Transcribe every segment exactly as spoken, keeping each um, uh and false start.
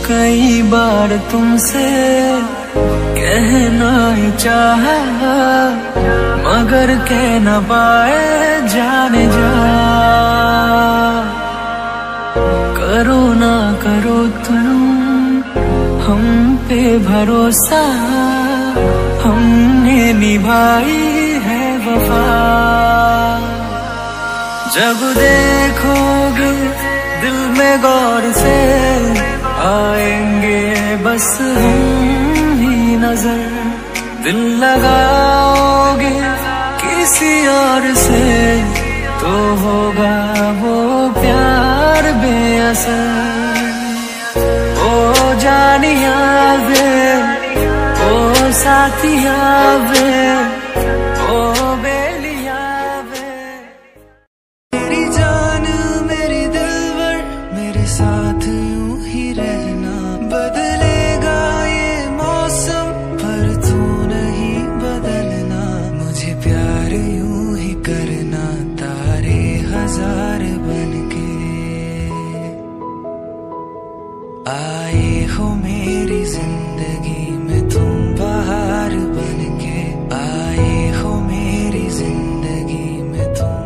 कई बार तुमसे कहना ही चाहा, मगर कह न पाए जाने जा। करो ना करो तुम हम पे भरोसा, हमने निभाई है वफा। जब देखोगे दिल में गौर से, आएंगे बस हम ही नजर। दिल लगाओगे किसी और से, तो होगा वो प्यार बेअसर। ओ जानिया वे, ओ साथिया वे, ओ बेलिया वे। मेरी जान मेरी दिलबर, मेरे साथ यूं ही रहना। बदलेगा ये मौसम पर तू नहीं बदलना। मुझे प्यार यूं ही करना, तारे हजार बनके आए हो मेरी जिंदगी में। तुम बाहर बनके आए हो मेरी जिंदगी में तुम।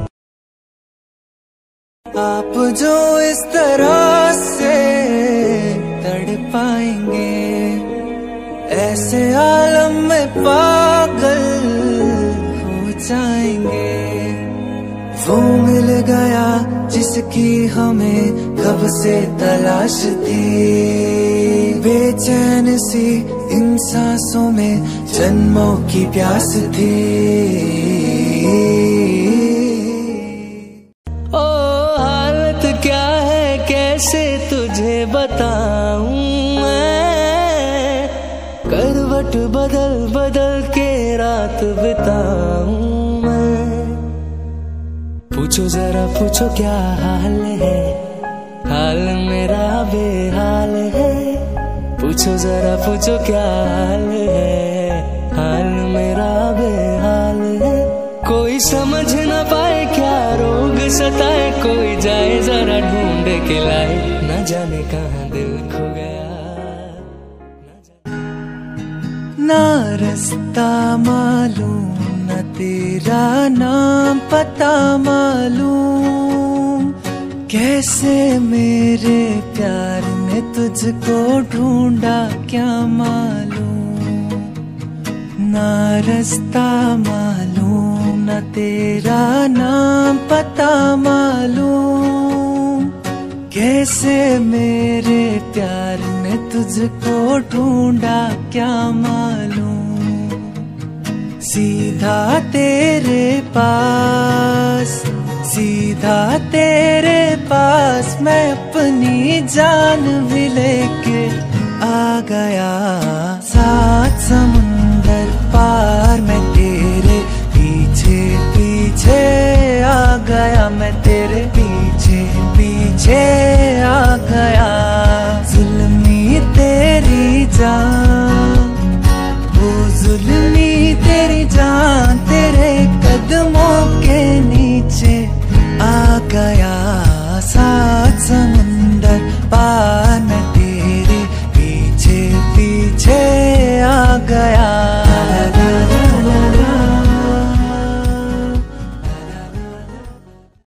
आप जो इस तरह से तड़पाएंगे, ऐसे आलम में पागल हो जाएंगे। वो मिल गया जिसकी हमें कब से तलाश थी। बेचैन सी इन सांसों में जन्मों की प्यास थी। ओ हालत क्या है कैसे तुझे बताऊं मैं। करवट बदल बदल के रात बिताऊं मैं। पूछो जरा पूछो क्या हाल है, हाल मेरा बेहाल है। पूछो जरा पूछो क्या हाल है, हाल मेरा बेहाल है। कोई समझ न पाए क्या रोग सताए, कोई जाए जरा ढूंढ के लाए। न जाने कहाँ दिल खो गया, ना रास्ता मालूम, न तेरा नाम पता मालूम। कैसे मेरे प्यार ने तुझको ढूंढा क्या मालूम। ना रास्ता मालूम, न तेरा नाम पता मालूम। कैसे मेरे प्यार ने तुझको ढूंढा क्या मालूम। सीधा तेरे पास, सीधा तेरे पास, मैं अपनी जान भी लेके आ गया। सात समुंदर पार मैं तेरे पीछे पीछे आ गया। मैं तेरे पीछे पीछे आ गया। जुल्मी तेरी जान, वो जुल्मी तेरी जान